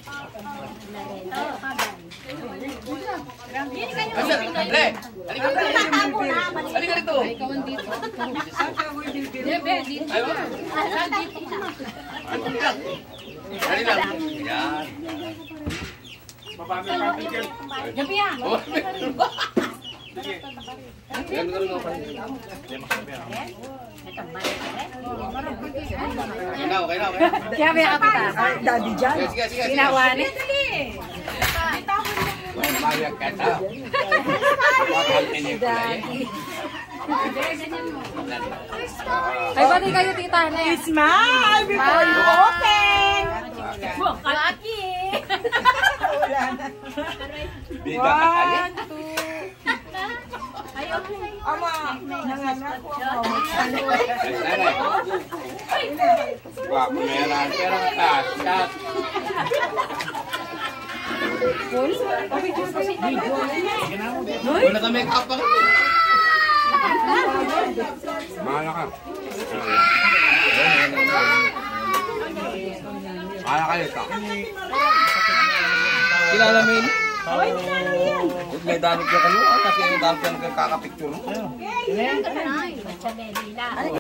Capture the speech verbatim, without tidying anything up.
Halika rito. Dali lang. Yan. Gabi yan. Okay na, okay na, okay na. Kaya may kapita. Daddy dyan. Sige, sige, sige. Ginawa ni. Mayag ka ta. Bakal pinikula eh. Ay, bali kayo, tita. Smile before you open. Laki. Bida ka kaya. Ama, nanganak ko ako. Wah, meron pero tas, tas. Wala ka make up pa. Mahala ka. Mahala ka ito. Kilala mo yun? Huwag may danip ka kanuan kasi yung danip ka kakapicture mo.